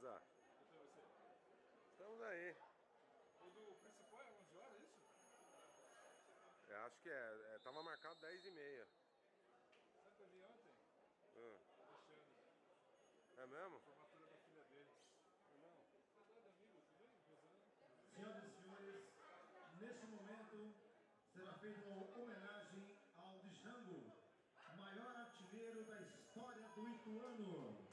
Beleza? Então você. Estamos aí. O do principal é 11 horas, é isso? Eu acho que é. Tava marcado 10h30. Sabe que eu vi ontem? Alexandre. É mesmo? A formatura da filha dele. Não. Casado amigo, tudo bem? Senhoras e senhores, neste momento será feita uma homenagem ao Django, maior artilheiro da história do Ituano.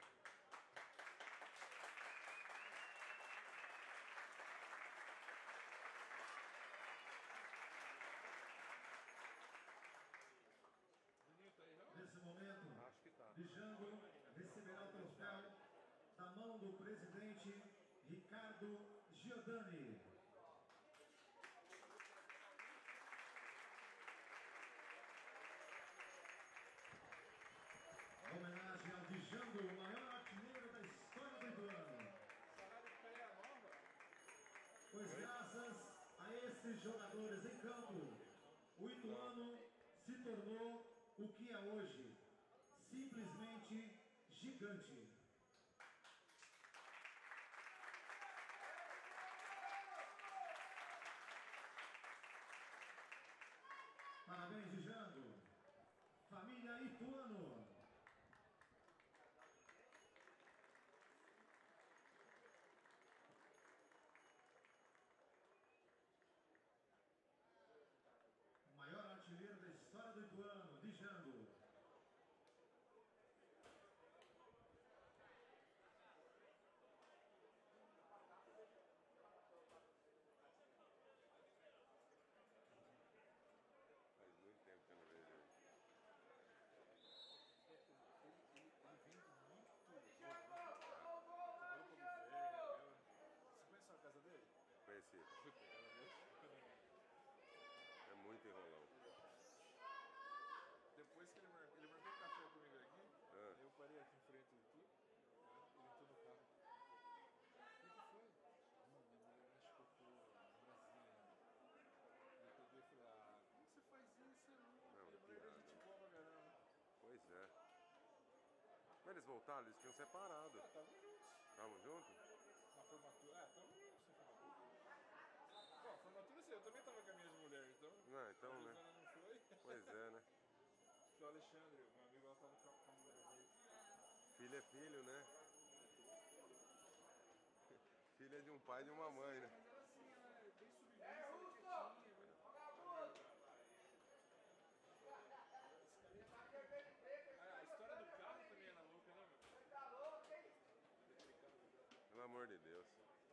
Nesse momento, Acho que tá. Django receberá o troféu da mão do presidente Ricardo Giordani. Homenagem ao Django, o maior artilheiro da história do Ituano. Pois graças a esses jogadores em campo, o Ituano se tornou o que é hoje, simplesmente gigante. Parabéns, Django. Família Ituano. O maior artilheiro da história do Ituano, Django. Faz muito tempo que eu não vejo ele. Ele vem muito trabalhou como velho. Você conhece a casa dele? Conheci. É muito enrolão. Depois que ele marcou um café comigo aqui, eu parei aqui em frente do tudo, ele entrou no carro. O que foi? Mano, minha mulher acho que eu tô no Brasil ainda. Eu peguei e falei, como você faz isso? Não, Minha mulher é gente boa pra caramba. Pois é. Mas eles voltaram, eles tinham separado. Tamo juntos. Estavam juntos? Na formatura, tamo juntos na formatura. Bom, formatura sim, eu também tava com as minhas mulheres, então. Não, então, a né? Rosana não foi. Pois é, né? Porque o Alexandre, meu amigo, ela tava com a mulher dele. Filho é filho, né? Filha de um pai e de uma mãe, né? Mas ela assim, ela é bem submissa, quietinha. A história do carro também era louca, né, meu? Pelo amor de Deus.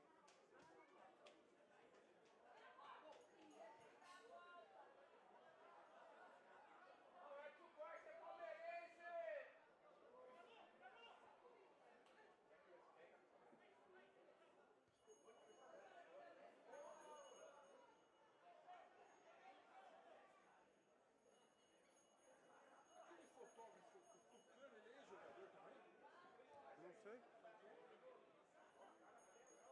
Aquele fotógrafo, o Tucano, ele é jogador também? Não sei.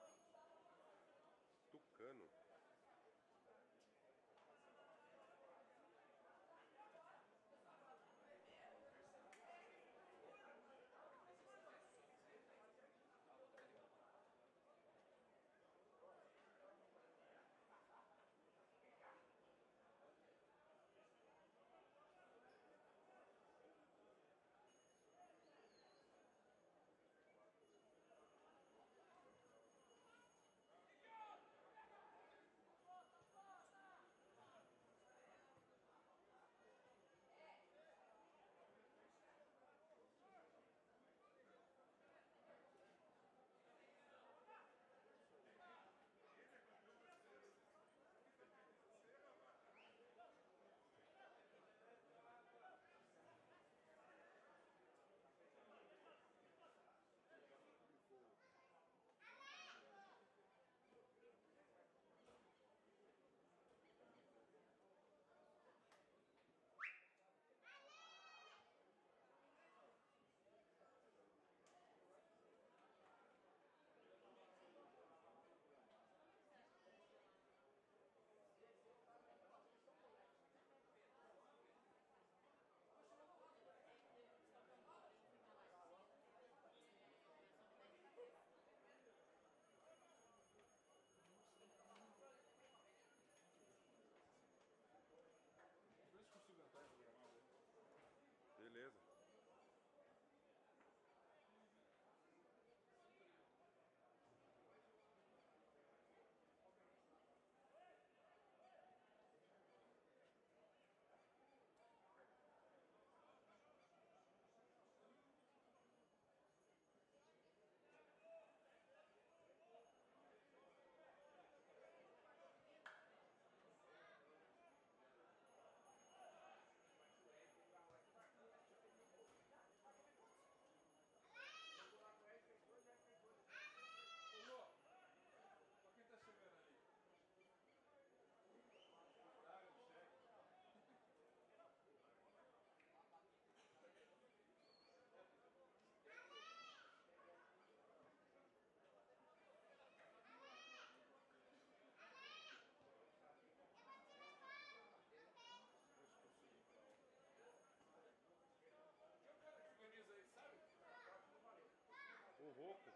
volta.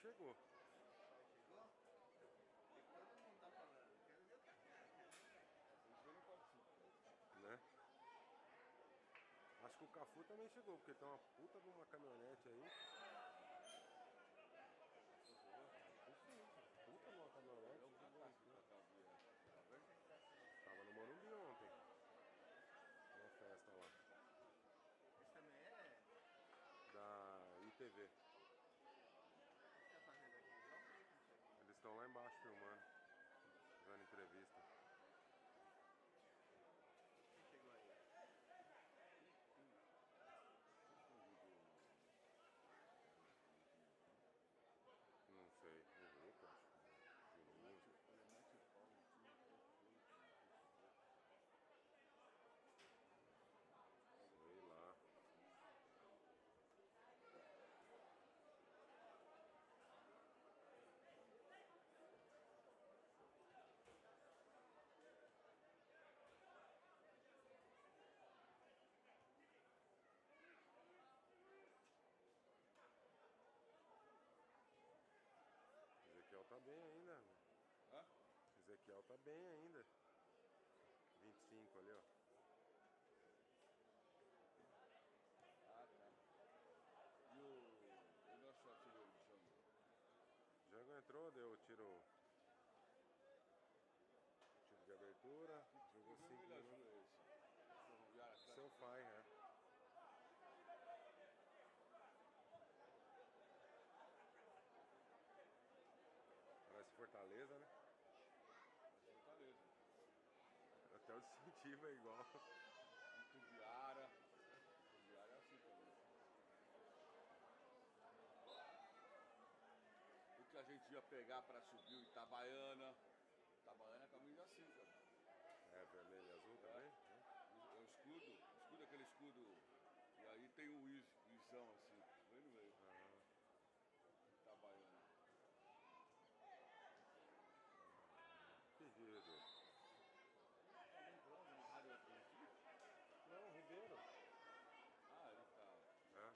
chegou. Chegou? E todo mundo tá falando, quero ver o café. Eu não participo. Né? Acho que o Cafu também chegou, porque tem uma puta de uma caminhonete aí. Puta de uma caminhonete. Tava no Morumbi ontem. Uma festa lá. Esse também é? Da ITV. O que tá fazendo aqui? Não sei como chegou. Eles estão lá embaixo filmando. Fazendo entrevista. Quem chegou aí? Não sei. O Lucas. Juninho. Sei lá. Ezequiel tá bem ainda. Hã? Ezequiel tá bem ainda. 25 ali, ó. Ah, tá. E o nosso artilheiro de Jango? Django entrou, deu tiro de abertura. Jogou Que 5 jogo ele minutos. ajuda esse? Ferroviário Atlético? Seu pai, é. Parece Fortaleza, né? Fortaleza. Até o distintivo é igual. Itubiara. Itubiara é assim também. O que a gente ia pegar pra subir o Itabaiana. Itabaiana é camisa 5, cara. É, vermelho e azul também? É o escudo é aquele escudo. E aí tem o Izão assim, bem no meio. Itabaiana. Que giro. Alguém prova na rádio aqui? Não, Ribeiro. Ah, ele tá. É.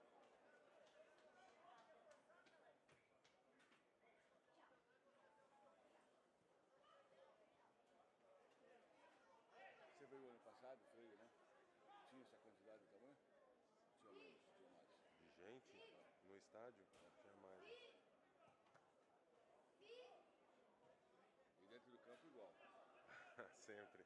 Você veio ano passado, Freire, né? Tinha essa quantidade também? Tinha menos, tinha mais. De gente no estádio? Tinha mais. Né? E dentro do campo igual. Sempre.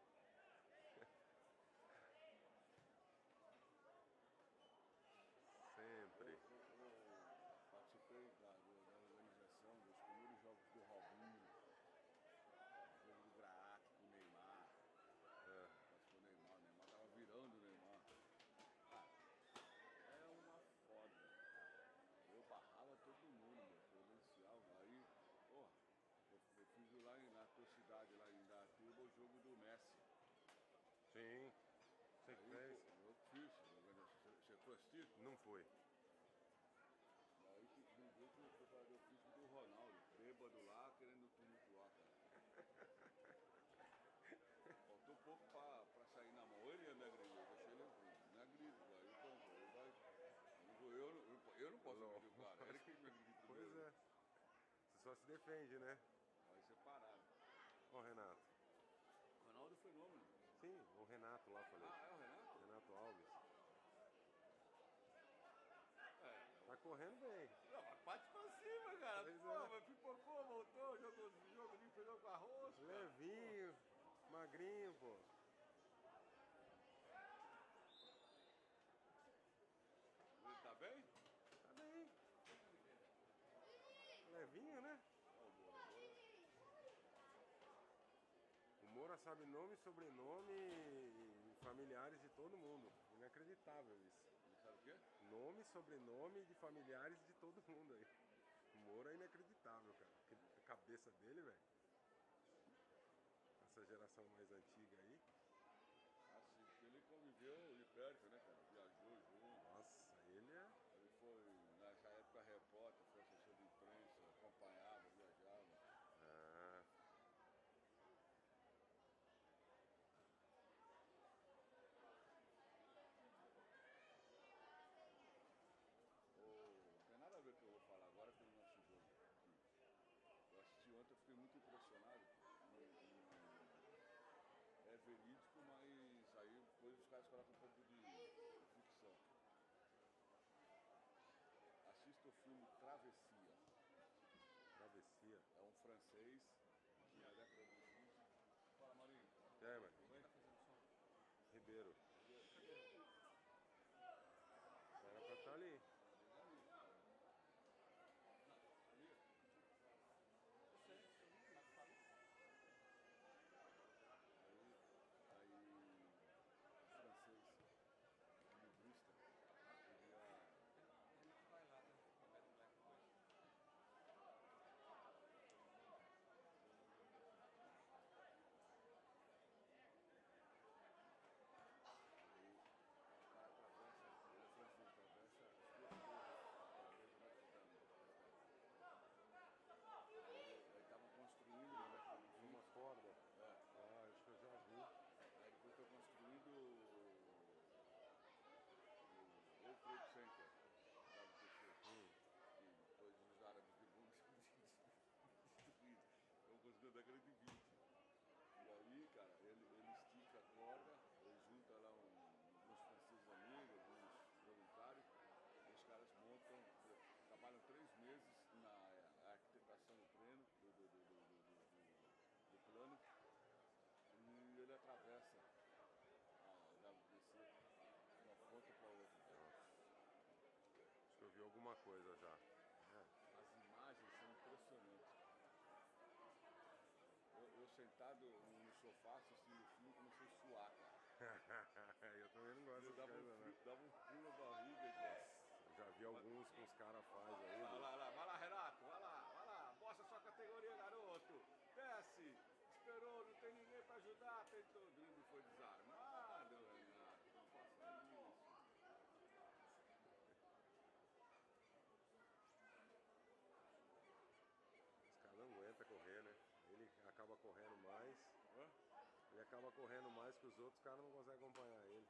Sempre. Eu participei da organização dos primeiros jogos do Robinho, o jogo do Graak com o Neymar. Participou do Neymar, o Neymar tava virando o Neymar. Cara, é uma foda. Eu barrava todo mundo, meu, credencial. Aí, porra, eu fiz lá na tua cidade, lá em Datuba, o jogo do Messi. Sim. Você que fez? Eu fiz, você foi assistir? Não foi. Aí no grupo o preparador físico do Ronaldo, bêbado lá, querendo tumultuar, cara. Faltou pouco pra sair na mão. Ele ia me agredir, eu deixei ele me agredir. Aí pronto, ele vai. Eu não posso agredir o cara, ele que me agrediu primeiro. Pois é. Você só se defende, né? Aí separaram. Ó, Renato. Ronaldo fenômeno. Sim, o Renato lá, falei. Ah, é o Renato? Renato Alves. É. Tá correndo bem. Não, mas parte pra cima, cara. Pois Pô, é. mas pipocou, voltou, jogou ali, pegou com arroz. Levinho, magrinho, pô. Ele tá bem? Tá bem. Levinho, né? Ó, o Moura. O Moura sabe nome, sobrenome e familiares de todo mundo. Inacreditável isso. Ele sabe o quê? Nome, sobrenome de familiares de todo mundo aí. O Moura é inacreditável, cara. A cabeça dele, velho. Essa geração mais antiga aí. Assim, porque ele conviveu de perto, né, cara? Viajou junto. Nossa, ele é. Ele foi, nessa época, repórter, foi assessor de imprensa, acompanhava, viajava. Ah, Não tem nada a ver com o que eu vou falar agora com o nosso depois os caras colocam um pouco de ficção. Assista o filme Travessia. Travessia. É um francês que na década de 20. Fala, Marinho. É, mano. Quem tá fazendo som? Ribeiro. Cadê? Era pra estar ali. Eu sei, mas fala. Aí o francês, equilibrista, queria. Ele que vai lá, né? Com o Mad Black depois. Aí o cara atravessa, ele é francês, atravessa as duas torres. Aí estavam construindo na década de 20. Uma corda. É. Ah, acho que eu já vi. Aí depois foi construído o World Trade Center, sabe o que foi? Que todos os árabes de boom destruídos. Estão construindo na década de 20. E aí, cara, ele estica a corda, ele junta lá uns franceses amigos, uns voluntários, e os caras montam, trabalham 3 meses na arquitetação do plano, do plano, e ele atravessa a WBC de uma ponta para outra. Acho que eu vi alguma coisa já. As imagens são impressionantes. Eu sentado no sofá assistindo o filme comecei a suar, cara. Eu também não gosto Eu dessas coisas, né? dava um frio na barriga, cara. Eu já vi alguns que os caras fazem aí. Vai lá, Renato, vai lá, mostra sua categoria, garoto. Desce, esperou, não tem ninguém pra ajudar, tentou, o drible foi desarmado, Renato, não faça isso. Os caras não aguentam correr, né? Ele acaba correndo mais. Hã? Ele acaba correndo mais que os outros, os caras não conseguem acompanhar ele.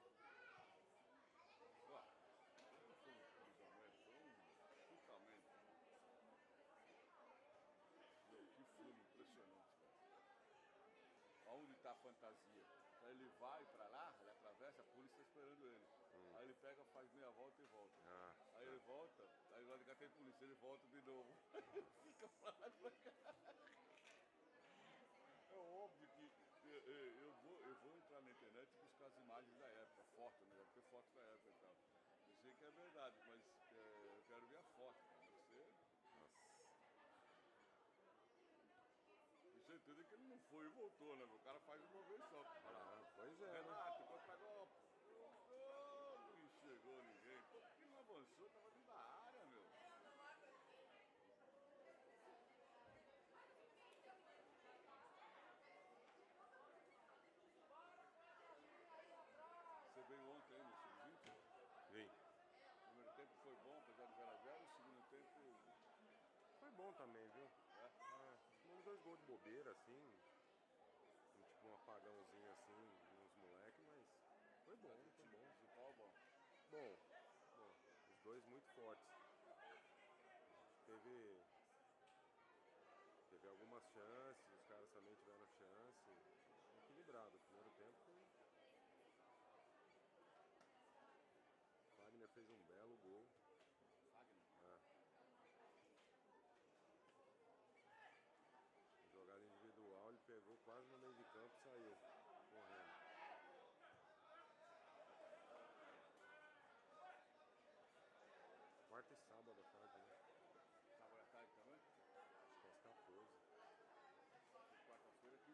Ó, não foi um cruzamento, foi totalmente. Meu, que filme impressionante, cara. Aonde tá a fantasia? Então ele vai pra lá, ele atravessa, a polícia tá esperando ele. Aí ele pega, faz meia volta e volta. Ah, Aí ele volta, aí lá de cá tem polícia, ele volta de novo. Fica pra lá e pra cá. É óbvio que eu vou entrar na internet e buscar as imagens da época, foto, né? Deve ter foto da época e tal. Eu sei que é verdade, mas eu quero ver a foto, cara. nossa. Com certeza que ele não foi e voltou, né? O cara faz uma vez só. Ah, pois é, né? Renato, contra-golpe. Não chegou ninguém. Pô, por que não avançou? Tava dentro da área, meu. Você veio ontem aí no Sub-20? Vim. O primeiro tempo foi bom, apesar de 0x0. O segundo tempo... Foi bom também, viu? Tomamos 2 gols de bobeira, assim. Tipo um apagãozinho assim, uns moleques, mas foi bom, foi bom. De pau bom. Bom, os dois muito fortes. Teve algumas chances, os caras também tiveram chance. Equilibrado, o primeiro tempo foi. Wagner fez um belo gol. Wagner? Jogada individual, ele pegou quase no meio de campo e saiu correndo. Quarta e sábado à tarde, né? Sábado à tarde também? Acho que é às 14. Quarta-feira, que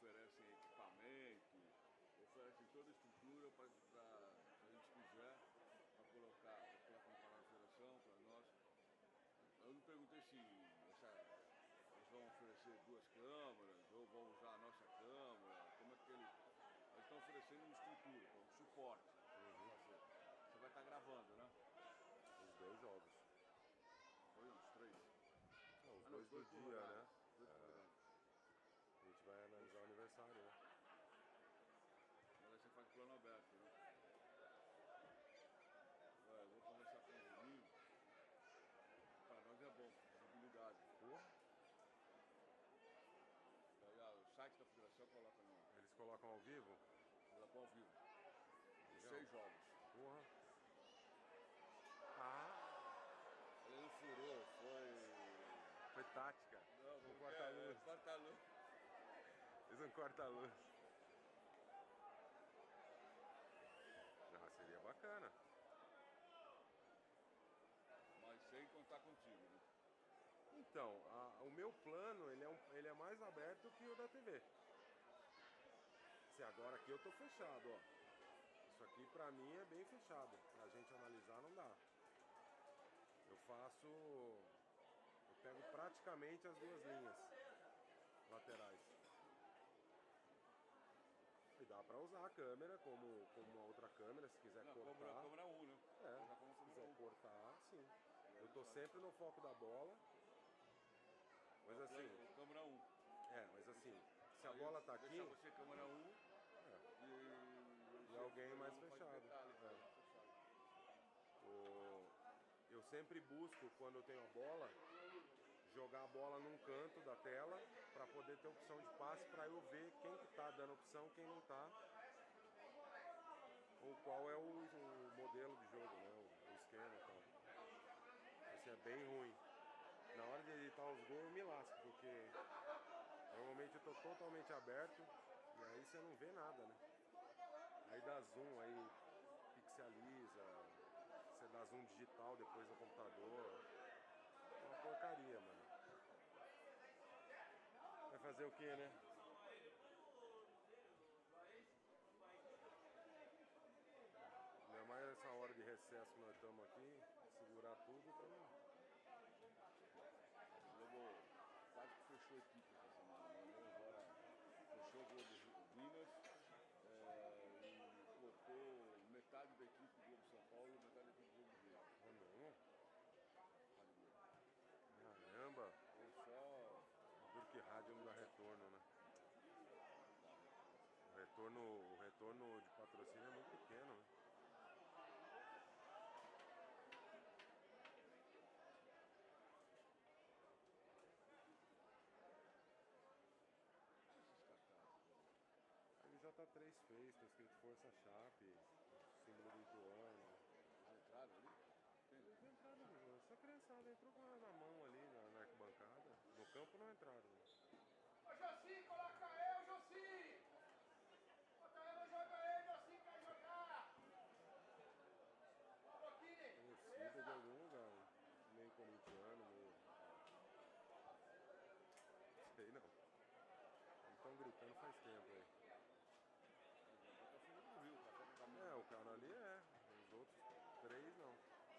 oferecem equipamento, oferecem toda a estrutura para a gente quiser, para colocar na federação, para nós. Eu não perguntei se eles vão oferecer 2 câmeras ou vão usar a nossa câmera, como é que eles estão oferecendo uma estrutura, um suporte. Você vai estar gravando, né? Os 2 jogos. Foi uns 3. Os 2 do dia, né? A gente vai analisar o aniversário, né? Mas aí você faz plano aberto, né? Eu vou conversar com o Juninho. Para nós é bom, visibilidade. Aí o site da federação coloca no... Eles colocam ao vivo? Colocam ao vivo. Legal. 6 jogos. Porra. Ele não furou, Foi tática. Não, um corta-luz. Corta-luz. Fez um corta-luz. Seria bacana. Mas sem contar contigo, né? Então, o meu plano, ele é mais aberto que o da TV. Se agora aqui eu tô fechado, ó. Isso aqui pra mim é bem fechado. Pra gente analisar não dá. Eu pego praticamente as 2 linhas laterais. E dá pra usar a câmera como uma outra câmera, se quiser cortar. Como a câmera 1, né? Se quiser cortar, sim. Eu tô sempre no foco da bola. Mas assim... Câmera 1. Mas assim, se a bola tá aqui... Deixa você câmera 1 e alguém mais fechado. Eu sempre busco, quando eu tenho a bola, jogar a bola num canto da tela para poder ter opção de passe, para eu ver quem que tá dando opção, quem não tá, ou qual é o modelo de jogo, né? O esquema e tal. Isso é bem ruim. Na hora de editar os gols eu me lasco, porque normalmente eu tô totalmente aberto e aí você não vê nada, né? Aí dá zoom, aí pixeliza, você dá zoom digital depois no computador. É uma porcaria, mano. Vai fazer o que, né? Ainda mais nessa hora de recesso que nós estamos aqui, segurar tudo, então... Quase que fechou a equipe essa semana. Agora fechou o gol do Minas e cortou metade da equipe do Globo São Paulo, metade da equipe do Globo Rio. Caramba! Duro que rádio não dá retorno, né? O retorno de patrocínio é muito pequeno, né? J3 fez, tá escrito Força Chape, símbolo do Ituano. Entraram ali? Eles entraram, essa criançada entrou na mão ali na arquibancada. No campo não entraram. Ô Josi, coloca eu, Josi! Bota eu, joga ele, Josi, quer jogar! Torcida de algum lugar, hein? Meio corintiano, meio... Sei não. Eles estão gritando faz tempo aí. O cara ali é, os outros 3 não.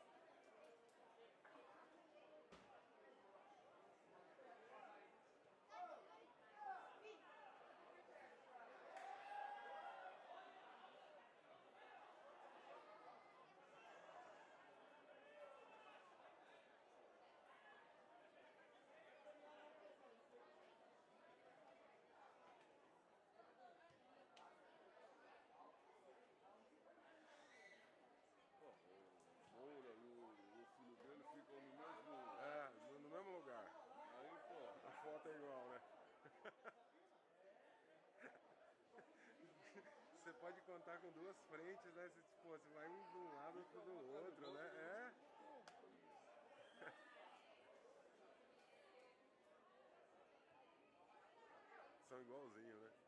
No mesmo lugar. Aí, pô. A foto é igual, né? Você pode contar com 2 frentes, né? Você vai um de um lado, outro do outro, né? São igualzinhos, né?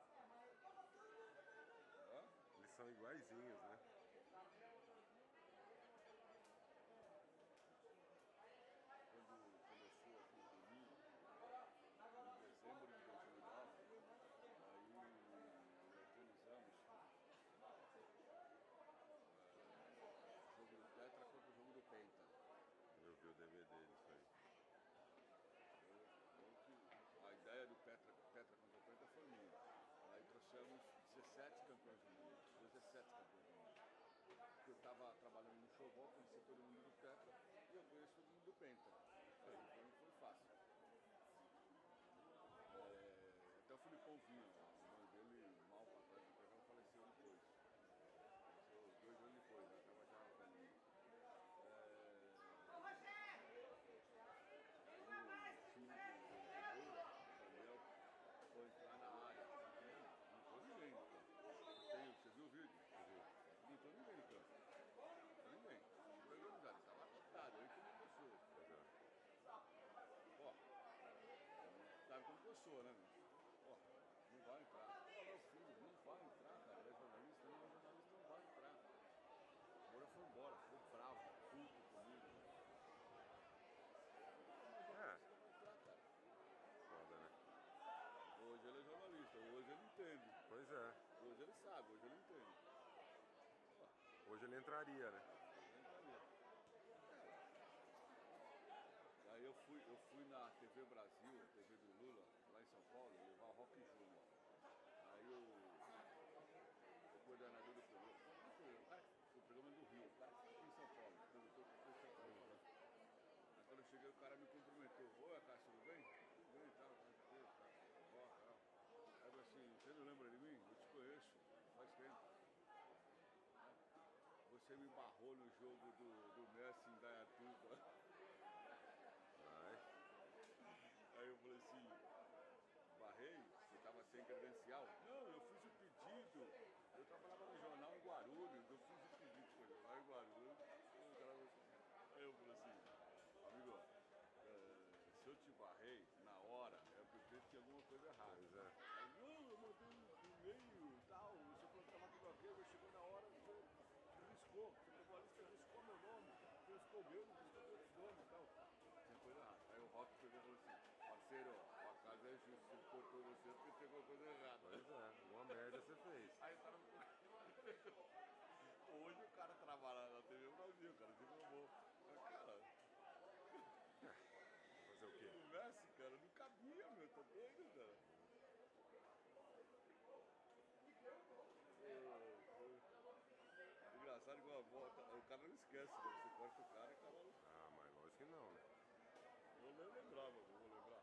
Eles são iguaizinhos, né? Quando começou aqui o domingo, em dezembro de 2009, aí 7 campeões do mundo. Porque eu estava trabalhando no showball, conheci todo mundo do Tetra e eu conheço todo mundo do Penta. Então foi fácil. Até o Filipão vinha, o irmão dele, mal pra trás, ele faleceu depois. Faleceu 2 anos depois, já estava já no caminho. Daniel foi entrar na área, não entrou ninguém no campo. Você viu o vídeo? Não entrou ninguém no campo. Não entrou ninguém. Foi organizado, estava lotado, 8 mil pessoas. Ó, sabe como pessoa, né, meu? Ó, não vai entrar. Ó, meu filho, não vai entrar, cara. Ele é jornalista, não vai entrar. O Moura foi embora, ficou bravo, puto comigo. Foda, né? Hoje ele é jornalista, hoje ele entende. Pois é. Hoje ele sabe, hoje ele entende. Hoje ele entraria, né? Aí eu fui na TV Brasil, TV do Lula, lá em São Paulo, levar o Rock Júnior. Aí o coordenador do programa, o cara que o programa do Rio, o cara que fica aqui em São Paulo, o produtor que fica em São Paulo. Aí quando eu cheguei, o cara me cumprimentou. Oi, Cássio, tudo bem? Tudo bem, tal, tal. Aí eu falei assim, você não lembra de mim? Eu te conheço, faz tempo. Você me barrou no jogo do Messi em Dayatuba. Aí eu falei assim, barrei? Você estava sem credencial? Não, eu fiz o pedido. Eu trabalhava no jornal em Guarulhos, eu fiz o pedido para o jornal em Guarulhos. Aí eu falei assim, amigo, se eu te barrei na hora, é porque tinha alguma coisa errada. Pois é. Aí, não, eu mandei um e-mail e tal, você falou que estava tudo ok, mas chegou na hora, você riscou, você pegou a lista, riscou meu nome, riscou o meu, riscou o outro nome e tal. Tinha coisa errada. Aí o Rock pegou e falou assim, parceiro, a casa é justa, ele cortou você porque tinha alguma coisa errada. Pois é, alguma merda você fez. Aí o cara hoje o cara trabalha na TV Brasil, o cara se formou. Mas, cara, Fazer o quê? o Messi, cara, não cabia, meu, tá doido, cara. Engraçado que o cara não esquece, né? Você corta o cara e o cara não. Ah, mas lógico que não, né? Vou nem lembrar, mano, vou lembrar.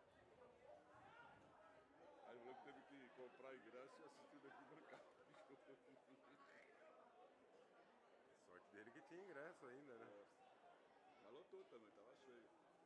Aí o louco teve que comprar ingresso e assistir daqui pra cá. Sorte dele que tinha ingresso ainda, né? Mas lotou também, tava cheio.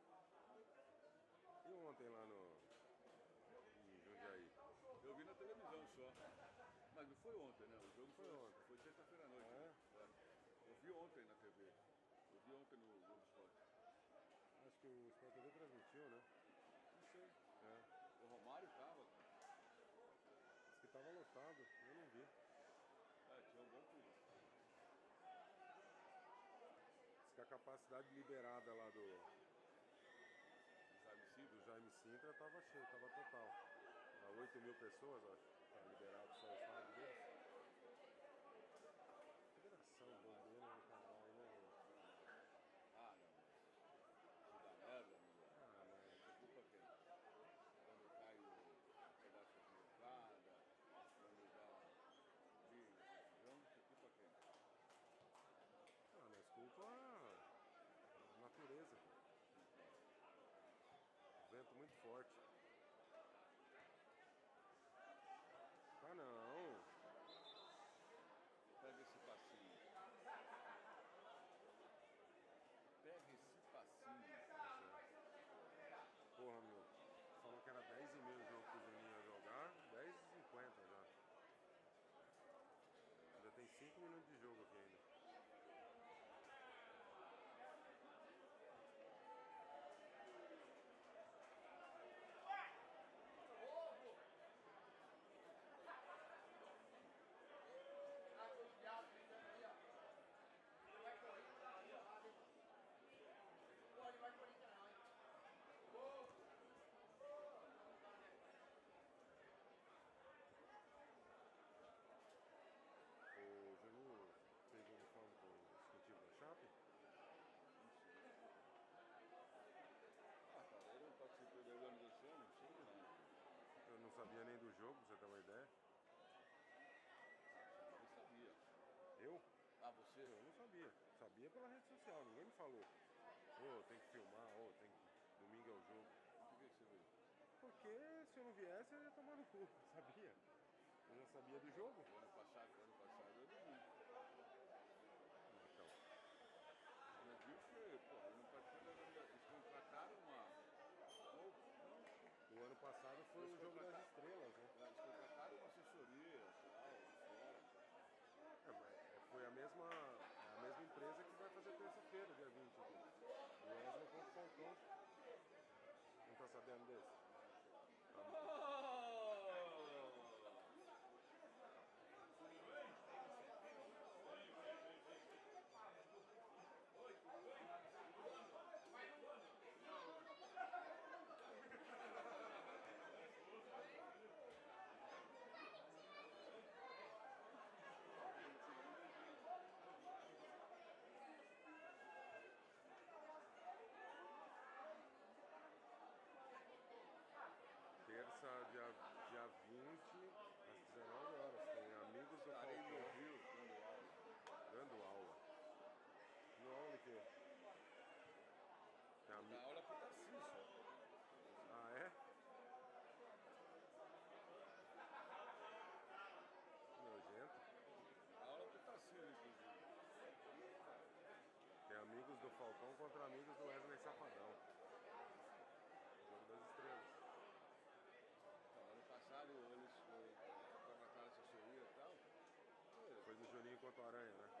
E ontem lá em Jundiaí? Eu vi na televisão só. Mas não foi ontem, né? O jogo Foi ontem. Foi sexta-feira à noite. É? Né? Eu vi ontem na TV. Eu vi ontem no Globo Esporte. Acho que o Sport TV transmitiu, né? Não sei. É. O Romário tava. Diz que tava lotado, eu não vi. Tinha um bom público. Diz que a capacidade liberada lá do Jaime Sintra tava cheio, tava total. Era 8 mil pessoas, acho. Tá liberado só o estádio deles. Federação bombeira do caralho, né, velho? Ah, não. Isso dá merda, meu. Ah, mas Isso é culpa quem? Quando cai o pedaço de arquibancada, quando dá briga, confusão, isso é culpa quem? ah, mas culpa a natureza. Vento muito forte. Ah, não. Pega esse passinho. Pega esse passinho. Porra, meu. Falou que era 10h30 o jogo que o Juninho ia jogar. 10h50 já. Ainda tem 5 minutos de jogo aqui ainda. O Juninho fez um uniforme com o distintivo da Chape? Ah, cara, eu não participei da organização, não sei não. Eu não sabia nem do jogo, pra você ter uma ideia. Eu sabia. você? Eu não sabia. Sabia pela rede social, ninguém me falou. Ô, tem que filmar, ô, tem que... Domingo é o jogo. Por que você veio? Porque se eu não viesse, eu ia tomar no cu, sabia? Eu já sabia do jogo. Ano passado eu não vi. Então, Não vi porque, pô, ano passado eles contrataram o ano passado foi o jogo das estrelas, né? eles contrataram uma assessoria, tal, fora. Foi a mesma empresa que vai fazer terça-feira, dia 20 aqui. O Wesley contra o Falcão. Não tá sabendo desse? Terça, dia 20, às 19 horas. Tem Amigos do Estarei no Falcão Rio dando aula. dando aula. No aula de quê? Tem Da aula pro Tarcísio. Ah, é? Nojento. Da aula pro Tarcísio, inclusive. Tem Amigos do Falcão contra Amigos do Wesley Safadão. Jogo das estrelas. Então, ano passado eles contrataram assessoria e tal. Foi do Juninho contra o Aranha, né?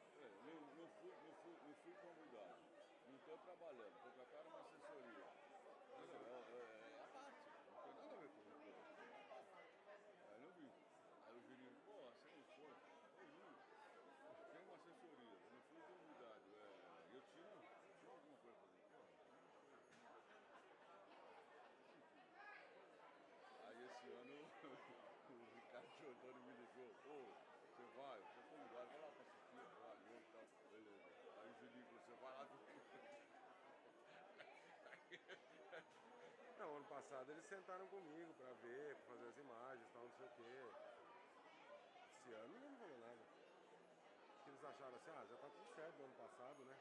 Não fui convidado. Não estou trabalhando. Contrataram uma assessoria. É a parte. Não tem nada a ver comigo. Aí não vi. Aí o Juninho, pô, você não foi? Eu vi. Tem uma assessoria. Eu não fui convidado. Eu tinha alguma coisa pra fazer. Pô, aí esse ano o Ricardo Giordano me ligou, você vai, você é convidado, vai lá pra assistir, valeu e tal, beleza. Aí o Juninho falou, você vai lá Não, ano passado eles sentaram comigo pra ver, pra fazer as imagens, tal, não sei o quê. Esse ano ninguém me falou nada. Acho que eles acharam assim, já tá tudo certo do ano passado, né?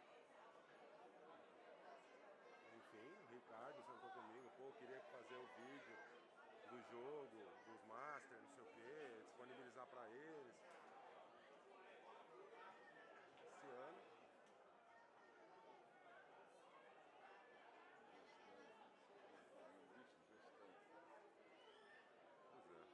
Enfim, o Ricardo sentou comigo, pô, queria fazer o vídeo do jogo, dos Masters, não sei o quê, disponibilizar pra eles. Esse ano. Pois é.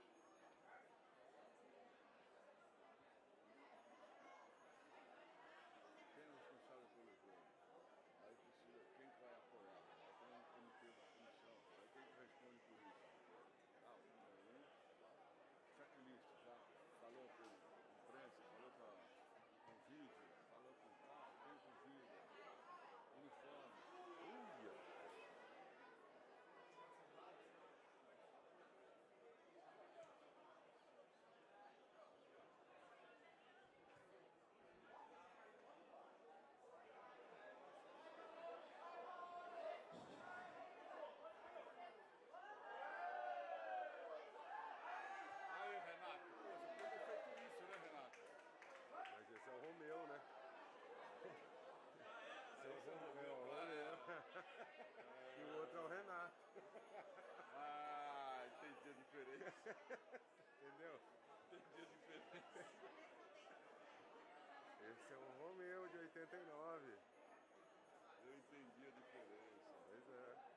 quem é o responsável pelo jogo? Aí precisa, quem que vai apoiar? Aí tem um comitê da comissão, aí quem que responde por isso? Aí, checklist, já falou com a imprensa, falou com vídeo, falou com tal, quem convida, uniforme. Uia! Aí, Renato, pô, você podia ter feito isso, né, Renato? Mas esse é o Romeu, né? Esse é o Romeu. E o outro é o Renato. Ah, entendi a diferença. Entendeu? Entendi a diferença. Esse é o Romeu de 89. Eu entendi a diferença. Pois é.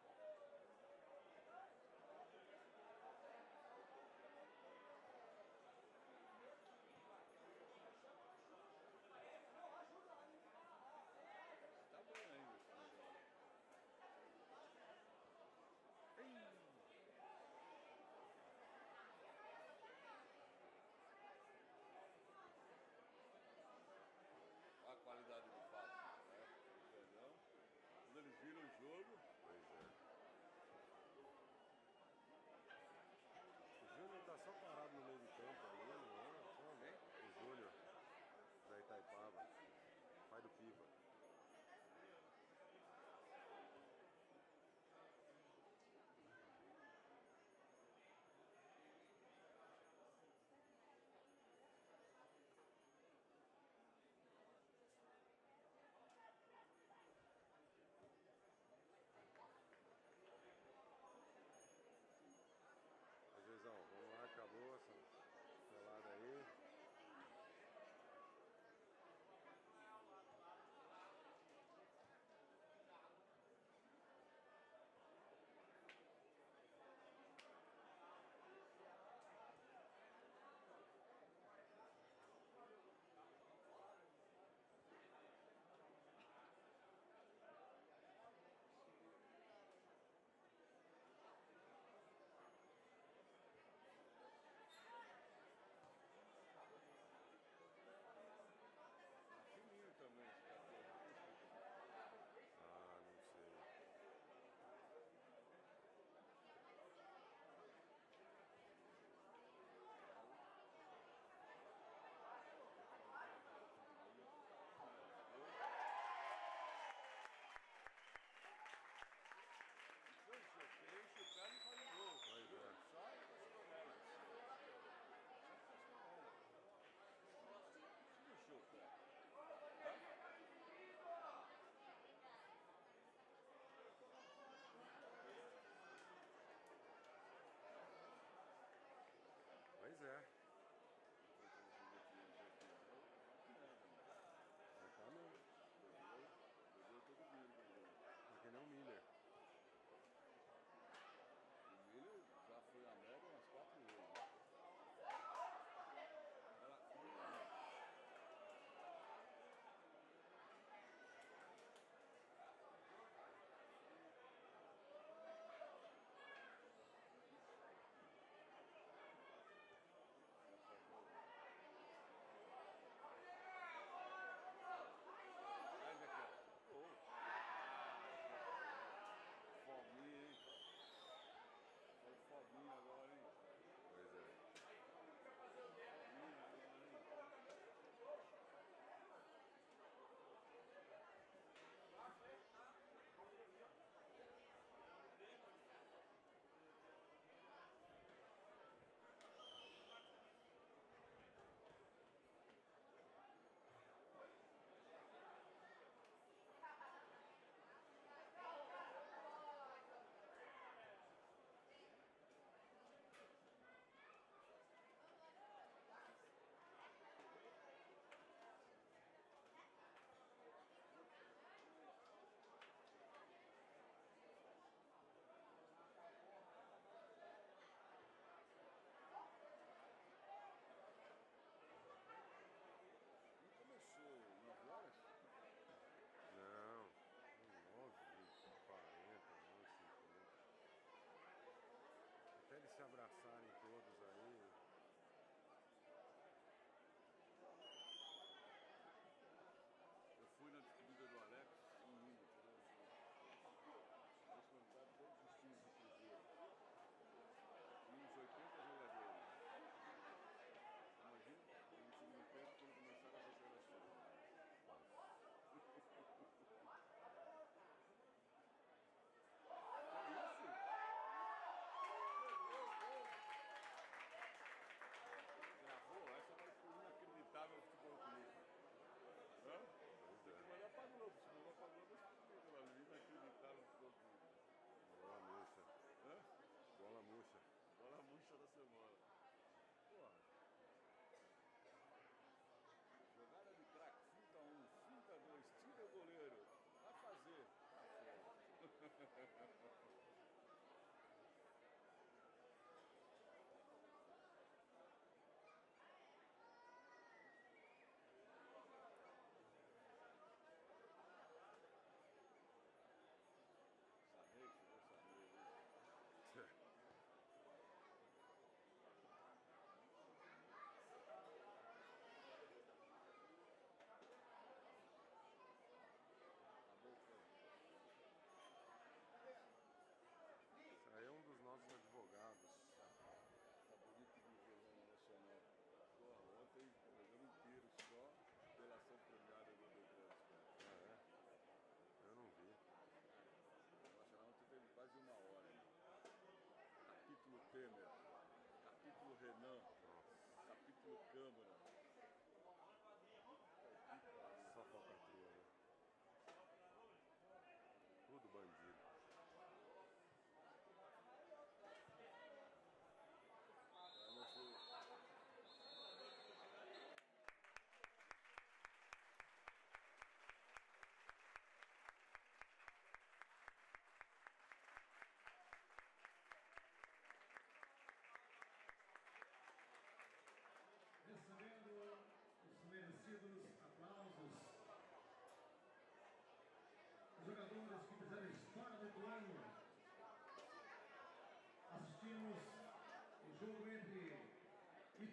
Tá bom ainda esse negócio. Olha a qualidade do passe.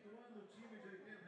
Ituano, time de 80